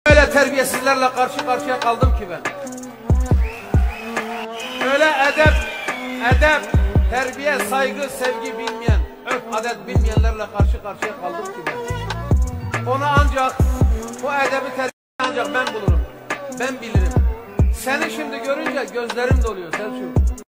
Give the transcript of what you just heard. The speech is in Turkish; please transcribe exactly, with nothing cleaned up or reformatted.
Öyle terbiyesizlerle karşı karşıya kaldım ki ben. Öyle edep, edep, terbiye, saygı, sevgi bilmeyen, örf, adet bilmeyenlerle karşı karşıya kaldım ki ben. Onu ancak, bu edebi terbiye ancak ben bulurum. Ben bilirim. Seni şimdi görünce gözlerim doluyor Selçuk.